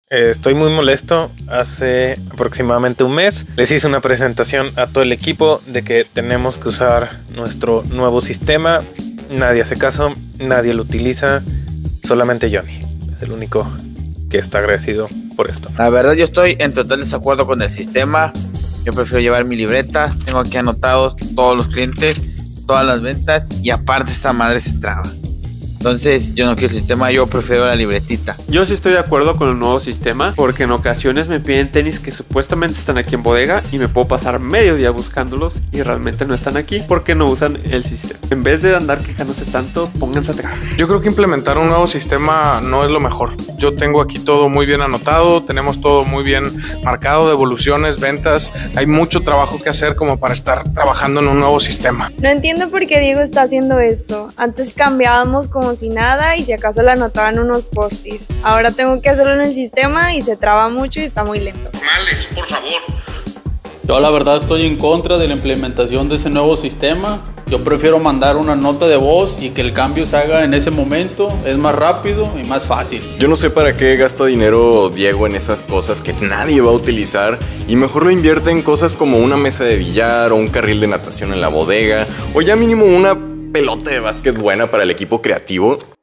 Estoy muy molesto. Hace aproximadamente un mes les hice una presentación a todo el equipo de que tenemos que usar nuestro nuevo sistema. Nadie hace caso, nadie lo utiliza, solamente Johnny. Es el único que está agradecido por esto. La verdad, yo estoy en total desacuerdo con el sistema. Yo prefiero llevar mi libreta. Tengo aquí anotados todos los clientes, todas las ventas, y aparte esta madre se traba. Entonces yo no quiero el sistema, yo prefiero la libretita. Yo sí estoy de acuerdo con el nuevo sistema, porque en ocasiones me piden tenis que supuestamente están aquí en bodega y me puedo pasar medio día buscándolos y realmente no están aquí porque no usan el sistema. En vez de andar quejándose tanto, pónganse a trabajar. Yo creo que implementar un nuevo sistema no es lo mejor. Yo tengo aquí todo muy bien anotado, tenemos todo muy bien marcado, devoluciones, ventas. Hay mucho trabajo que hacer como para estar trabajando en un nuevo sistema. No entiendo por qué Diego está haciendo esto. Antes cambiábamos como si nada y si acaso le anotaban unos post-its. Ahora tengo que hacerlo en el sistema y se traba mucho y está muy lento. Normales, por favor. Yo la verdad estoy en contra de la implementación de ese nuevo sistema. Yo prefiero mandar una nota de voz y que el cambio se haga en ese momento. Es más rápido y más fácil. Yo no sé para qué gasta dinero Diego en esas cosas que nadie va a utilizar y mejor lo invierte en cosas como una mesa de billar o un carril de natación en la bodega o ya mínimo una pelota de básquet buena para el equipo creativo.